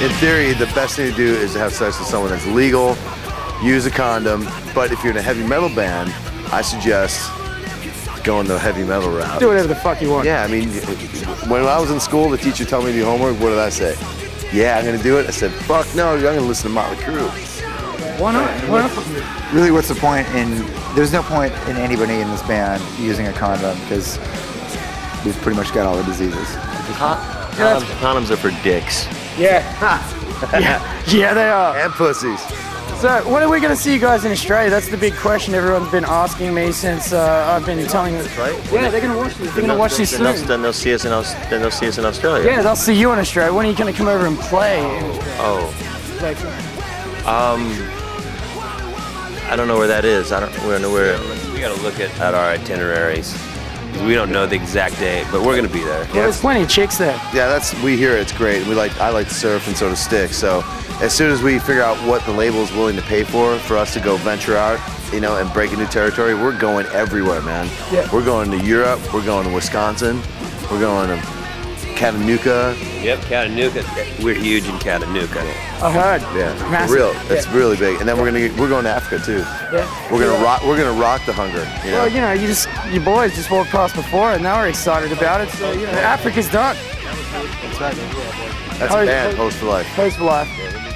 in theory, the best thing to do is to have sex with someone that's legal, use a condom, but if you're in a heavy metal band, I suggest going the heavy metal route. Do whatever the fuck you want. Yeah, I mean, when I was in school, the teacher told me to do homework, what did I say? Yeah, I'm gonna do it. I said, fuck no, I'm gonna listen to Motley Crue. Why not? Why not? Really, what's the point there's no point in anybody in this band using a condom because we've pretty much got all the diseases. Condoms are for dicks. Yeah. Yeah, they are. And pussies. So, when are we going to see you guys in Australia? That's the big question everyone's been asking me since I've been telling them. Right? Yeah, they're going to watch this. They're going to watch this soon. Then they'll see us in Australia. Yeah, they'll see you in Australia. When are you going to come over and play? Oh. Like, I don't know where that is. We don't know where. We got to look at our itineraries. We don't know the exact date, but we're gonna be there. well, there's plenty of chicks there. Yeah, we hear it's great. I like to surf and so to stick. So as soon as we figure out what the label is willing to pay for us to go venture out, you know, and break a new territory, we're going everywhere, man. Yeah. We're going to Europe. We're going to Wisconsin. We're going to Chattanooga. Yep, Chattanooga. We're huge in Chattanooga. I heard. Yeah, Massive. for real. It's really big. And then we're going to Africa too. Yeah. We're gonna rock the hunger. You know? Well, you know, you boys just walked past before, and now we're excited about it. So, you know, Africa's done. That's a band, Host for Life. Host for Life.